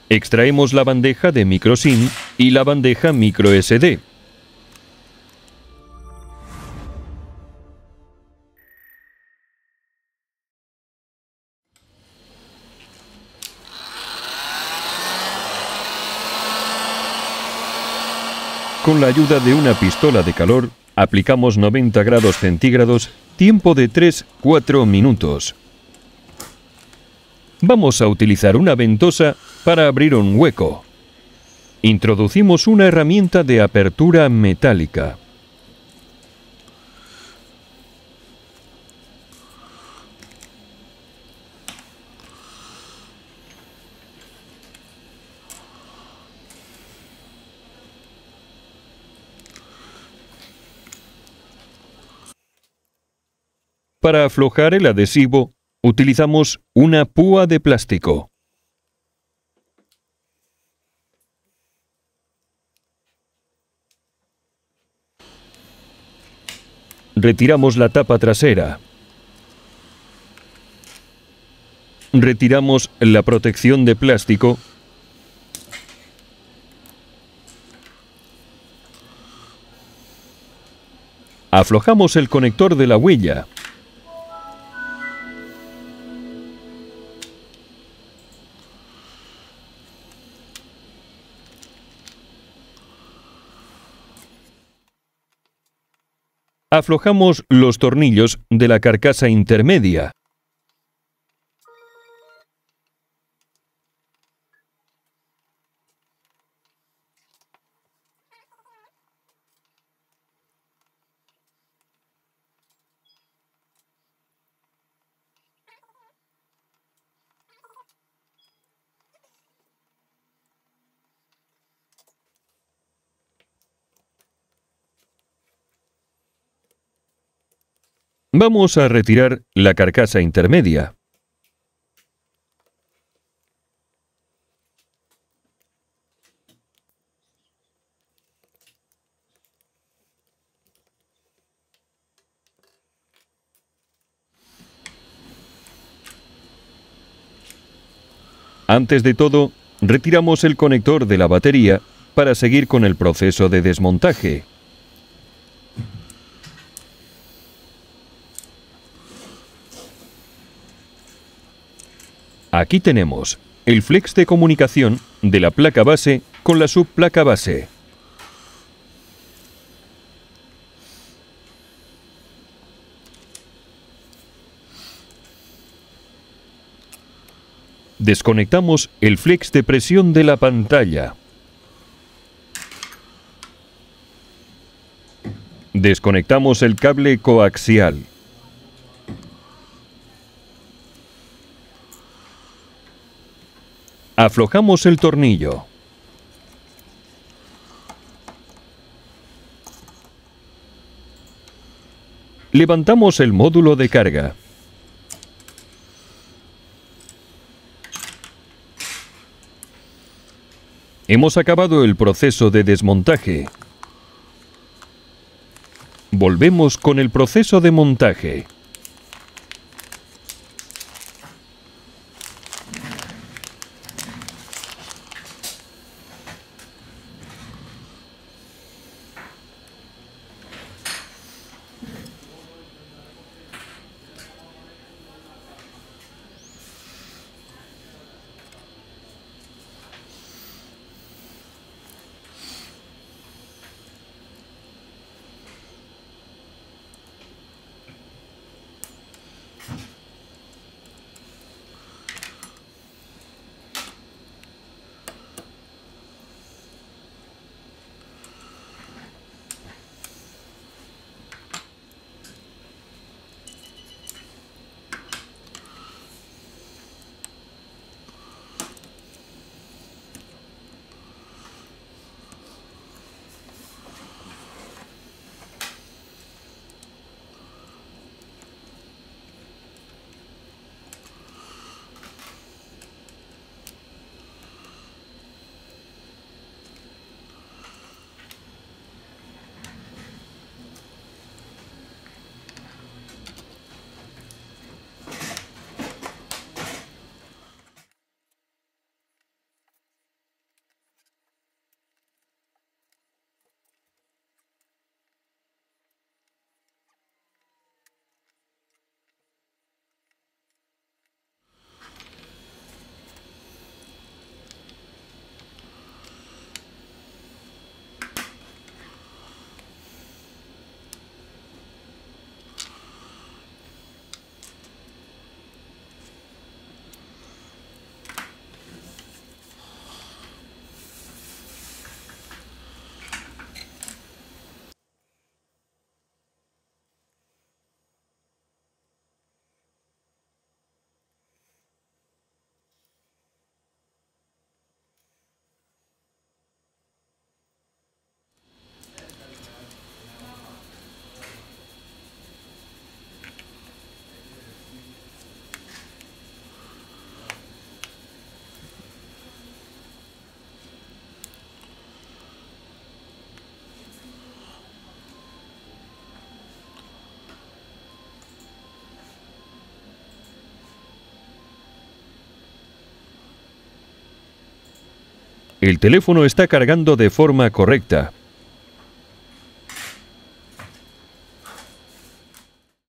Extraemos la bandeja de microSIM y la bandeja microSD. Con la ayuda de una pistola de calor, aplicamos 90 grados centígrados, tiempo de 3-4 minutos. Vamos a utilizar una ventosa para abrir un hueco. Introducimos una herramienta de apertura metálica. Para aflojar el adhesivo, utilizamos una púa de plástico. Retiramos la tapa trasera. Retiramos la protección de plástico. Aflojamos el conector de la huella. Aflojamos los tornillos de la carcasa intermedia. Vamos a retirar la carcasa intermedia. Antes de todo, retiramos el conector de la batería para seguir con el proceso de desmontaje. Aquí tenemos el flex de comunicación de la placa base con la subplaca base. Desconectamos el flex de presión de la pantalla. Desconectamos el cable coaxial. Aflojamos el tornillo. Levantamos el módulo de carga. Hemos acabado el proceso de desmontaje. Volvemos con el proceso de montaje. El teléfono está cargando de forma correcta.